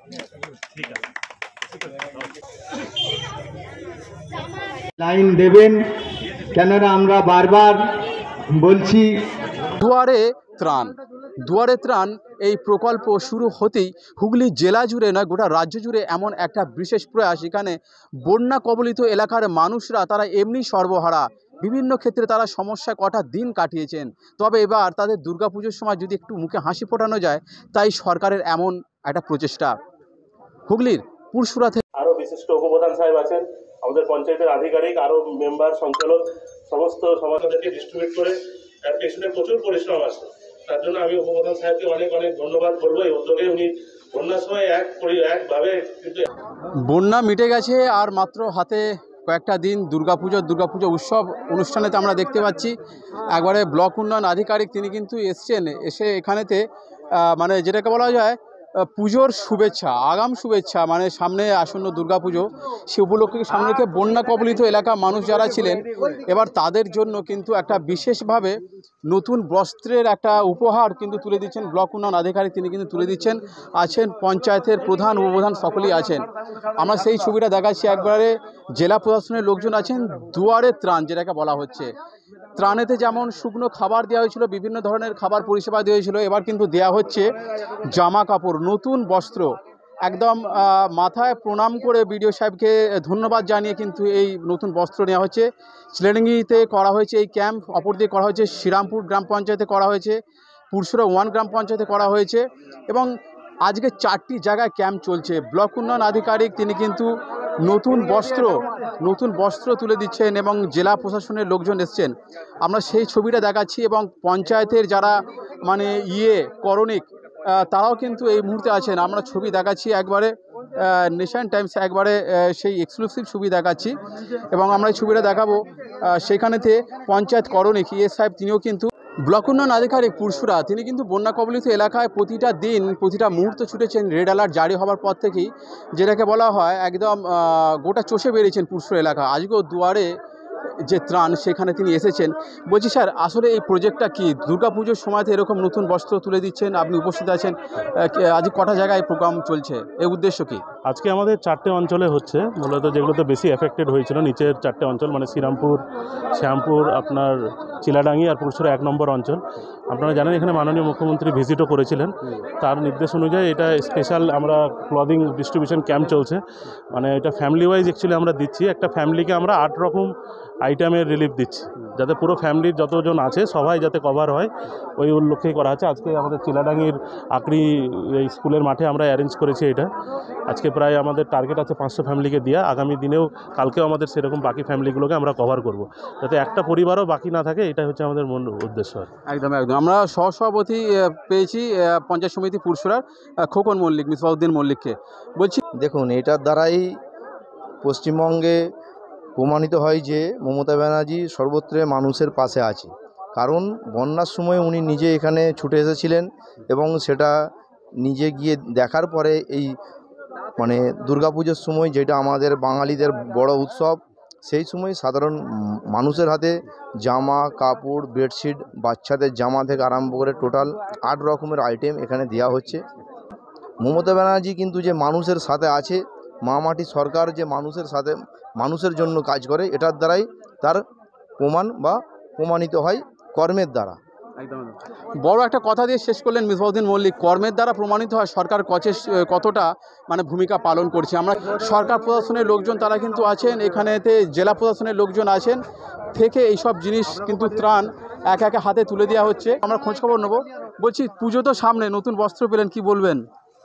Line দেবেন, কেননা আমরা বারবার বলছি দুয়ারে ত্রাণ। দুয়ারে ত্রাণ এই প্রকল্প শুরু হতেই হুগলি জেলা জুড়ে নয়, গোটা রাজ্য জুড়ে এমন একটা বিশেষ প্রয়াস। এখানে বন্যা কবলিত এলাকার মানুষরা তারা এমনি সর্বহারা, বিভিন্ন ক্ষেত্রে তারা সমস্যায় কটা দিন কাটিয়েছেন। তবে এবার তাদের দুর্গাপুজোর সময় যদি একটু মুখে হাসি ফোটানো যায়, তাই সরকারের এমন একটা প্রচেষ্টা। হুগলির পুরসুরা থেকে আরও বিশিষ্ট উপপ্রধান সাহেব আছেন, আমাদের পঞ্চায়েতের আধিকারিক, আরও মেম্বার, সঞ্চালক, সমস্ত সমাজকে ডিস্ট্রিবিউট করে তার পেছনে প্রচুর পরিশ্রম আছে। তার জন্য আমি উপপ্রধান সাহেবকে অনেক অনেক ধন্যবাদ বলবো। এই উদ্যোগে উনি বন্যার সময় একভাবে কিন্তু বন্যা মিটে গেছে, আর মাত্র হাতে কয়েকটা দিন দুর্গাপুজো উৎসব অনুষ্ঠানেতে আমরা দেখতে পাচ্ছি একবারে ব্লক উন্নয়ন আধিকারিক তিনি কিন্তু এসছেন, এসে এখানেতে মানে যেটাকে বলা যায় পুজোর শুভেচ্ছা, আগাম শুভেচ্ছা, মানে সামনে আসন্ন দুর্গাপুজো, সে উপলক্ষে সামনে রেখে বন্যা কবলিত এলাকার মানুষ যারা ছিলেন এবার তাদের জন্য কিন্তু একটা বিশেষভাবে নতুন বস্ত্রের একটা উপহার কিন্তু তুলে দিচ্ছেন ব্লক উন্নয়ন আধিকারিক, তিনি কিন্তু তুলে দিচ্ছেন। আছেন পঞ্চায়েতের প্রধান, উপপ্রধান, সকলেই আছেন। আমরা সেই ছবিটা দেখাচ্ছি। একবারে জেলা প্রশাসনের লোকজন আছেন। দুয়ারে ত্রাণ যেটাকে বলা হচ্ছে, ত্রাণেতে যেমন শুকনো খাবার দেওয়া হয়েছিল, বিভিন্ন ধরনের খাবার পরিষেবা দেওয়া হয়েছিল, এবার কিন্তু দেওয়া হচ্ছে জামা কাপড়, নতুন বস্ত্র। একদম মাথায় প্রণাম করে বিডিও সাহেবকে ধন্যবাদ জানিয়ে কিন্তু এই নতুন বস্ত্র নেওয়া হচ্ছে। চিলেডাঙ্গিতে করা হয়েছে এই ক্যাম্প, অপরদিকে করা হয়েছে শ্রীরামপুর গ্রাম পঞ্চায়েতে করা হয়েছে, পুরসুরা 1 গ্রাম পঞ্চায়েতে করা হয়েছে, এবং আজকে 4টি জায়গায় ক্যাম্প চলছে। ব্লক উন্নয়ন আধিকারিক তিনি কিন্তু নতুন বস্ত্র তুলে দিচ্ছেন এবং জেলা প্রশাসনের লোকজন এসছেন। আমরা সেই ছবিটা দেখাচ্ছি, এবং পঞ্চায়েতের যারা মানে করণিক তারাও কিন্তু এই মুহূর্তে আছেন। আমরা ছবি দেখাচ্ছি একবারে নেশন টাইমস, একবারে সেই এক্সক্লুসিভ ছবি দেখাচ্ছি, এবং আমরা এই ছবিটা দেখাবো। সেখানেতে পঞ্চায়েত করণিক সাহেব তিনিও কিন্তু ব্লক উন্নয়ন আধিকারিক পুরসুরা, তিনি কিন্তু বন্যা কবলিত এলাকায় প্রতিটা দিন প্রতিটা মুহূর্ত ছুটেছেন। রেড অ্যালার্ট জারি হওয়ার পর থেকেই যেটাকে বলা হয় একদম গোটা চষে বেরিয়েছেন পুরসুরা এলাকা। আজকেও দুয়ারে যে ত্রাণ সেখানে তিনি এসেছেন। বলছি স্যার, আসলে এই প্রজেক্টটা কি? দুর্গাপুজোর সময়তে এরকম নতুন বস্ত্র তুলে দিচ্ছেন, আপনি উপস্থিত আছেন, আজ কটা জায়গায় প্রোগ্রাম চলছে, এর উদ্দেশ্য কি? আজকে আমাদের 4টে অঞ্চলে হচ্ছে, মূলত যেগুলোতে বেশি এফেক্টেড হয়েছিল নিচের 4টে অঞ্চল, মানে শ্রীরামপুর, শ্যামপুর, আপনার চিলাডাঙ্গি আর পুরসুরা 1 নম্বর অঞ্চল। আপনারা জানেন এখানে মাননীয় মুখ্যমন্ত্রী ভিজিটও করেছিলেন। তার নির্দেশ অনুযায়ী এটা স্পেশাল আমরা ক্লদিং ডিস্ট্রিবিউশন ক্যাম্প চলছে। মানে এটা ফ্যামিলি ওয়াইজ অ্যাকচুয়ালি আমরা দিচ্ছি। একটা ফ্যামিলিকে আমরা 8 রকম আইটেমের রিলিফ দিচ্ছি, যাতে পুরো ফ্যামিলির যতজন আছে সবাই যাতে কভার হয়, ওই উল্লেখেই করা আছে। আজকে আমাদের চিলাডাঙ্গির আকরি এই স্কুলের মাঠে আমরা অ্যারেঞ্জ করেছি এটা। আজকে প্রায় আমাদের টার্গেট আছে 500 ফ্যামিলিকে দেওয়া। আগামী দিনেও কালকেও আমাদের সেরকম বাকি ফ্যামিলিগুলোকে আমরা কভার করব, যাতে একটা পরিবারও বাকি না থাকে। এটাই হচ্ছে আমাদের মূল উদ্দেশ্য। একদম। আমরা সহসভাপতি পেয়েছি পঞ্চায়েত সমিতি পুরসুরার খোকন মল্লিক, মিসবাউদ্দিন মল্লিককে। বলছি, দেখুন, এটার দ্বারাই পশ্চিমবঙ্গে প্রমাণিত হয় যে মমতা ব্যানার্জি সর্বত্রে মানুষের পাশে আছে। কারণ বন্যার সময় উনি নিজে এখানে ছুটে এসেছিলেন, এবং সেটা নিজে গিয়ে দেখার পরে এই মানে দুর্গাপুজোর সময়, যেটা আমাদের বাঙালিদের বড় উৎসব, সেই সময় সাধারণ মানুষের হাতে জামা কাপড়, বেডশিট, বাচ্চাদের জামা থেকে আরম্ভ করে টোটাল 8 রকমের আইটেম এখানে দেওয়া হচ্ছে। মমতা ব্যানার্জি কিন্তু যে মানুষের সাথে আছে, মা মাটি সরকার যে মানুষের সাথে মানুষের জন্য কাজ করে, এটার দ্বারাই তার প্রমাণ বা প্রমাণিত হয় কর্মের দ্বারা। একদম বড় একটা কথা দিয়ে শেষ করলেন মিসবাউদ্দিন মল্লিক। কর্মের দ্বারা প্রমাণিত হয় সরকার কতটা মানে ভূমিকা পালন করছে। আমরা সরকার প্রশাসনের লোকজন তারা কিন্তু আছেন এখানেতে, জেলা প্রশাসনের লোকজন আছেন, থেকে এইসব জিনিস কিন্তু ত্রাণ একে একে হাতে তুলে দেওয়া হচ্ছে। আমরা খোঁজখবর নেব। বলছি, পুজো তো সামনে, নতুন বস্ত্র পেলেন, কি বলবেন?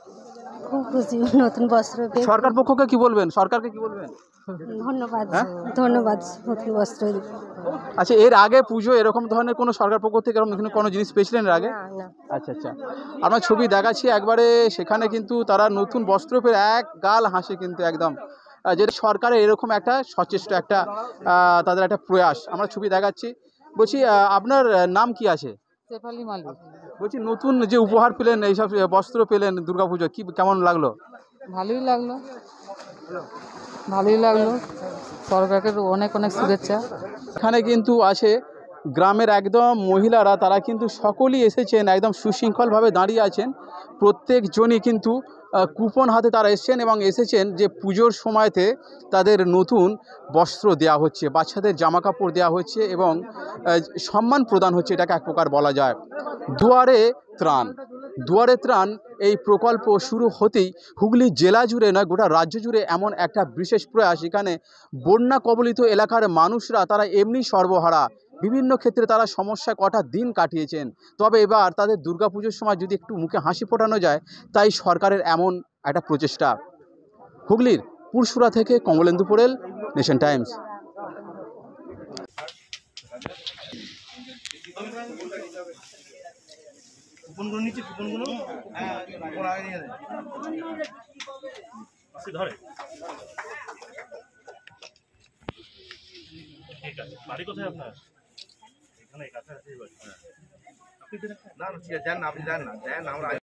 খুব খুশি নতুন বস্ত্র পেয়ে। সরকার পক্ষকে কি বলবেন, সরকারকে কি বলবেন? ধন্যবাদ, হ্যাঁ? ধন্যবাদ নতুন বস্ত্র। আচ্ছা, এর আগে পুজো এরকম ধরনের কোনো সরকার পক্ষ থেকে এরকম কোনো জিনিস পেয়েছিলেন এর আগে? না। আচ্ছা, আমরা ছবি দেখাচ্ছি একবারে। সেখানে কিন্তু তারা নতুন বস্ত্র পেয়ে এক গাল হাসি, কিন্তু একদম যেটা সরকারের এরকম একটা সচেষ্ট একটা তাদের একটা প্রয়াস। আমরা ছবি দেখাচ্ছি। বলছি, আপনার নাম কি আছে? শেফালি মালিক। বলছি, নতুন যে উপহার পেলেন, এইসব বস্ত্র পেলেন দুর্গাপুজো, কি কেমন লাগলো? ভালোই লাগলো। সরকারকে অনেক অনেক শুভেচ্ছা। এখানে কিন্তু আছে গ্রামের একদম মহিলারা তারা কিন্তু সকলেই এসেছেন, একদম সুশৃঙ্খলভাবে দাঁড়িয়ে আছেন। প্রত্যেকজনই কিন্তু কুপন হাতে তারা এসেছেন এবং এসেছেন যে পুজোর সময়তে তাদের নতুন বস্ত্র দেওয়া হচ্ছে, বাচ্চাদের জামা কাপড় দেওয়া হচ্ছে এবং সম্মান প্রদান হচ্ছে, এটাকে এক প্রকার বলা যায়। দুয়ারে ত্রাণ, দুয়ারে ত্রাণ এই প্রকল্প শুরু হতেই হুগলি জেলা জুড়ে নয়, গোটা রাজ্য জুড়ে এমন একটা বিশেষ প্রয়াস। এখানে বন্যা কবলিত এলাকার মানুষরা তারা এমনি সর্বহারা, বিভিন্ন ক্ষেত্রে তারা সমস্যা কটা দিন কাটিয়েছেন। তবে এবার তাদের দুর্গাপুজোর সময় যদি একটু মুখে হাসি ফোটানো যায়, তাই সরকারের এমন একটা প্রচেষ্টা। হুগলির পুরসুরা থেকে কমলেন্দু পোড়েল, নেশন টাইমস। বাড়ি কোথায় আপনার? এখানে কাছাকাছি বাড়ি। না ঠিক আছে, যান না, আপনি যান না, যান আমরা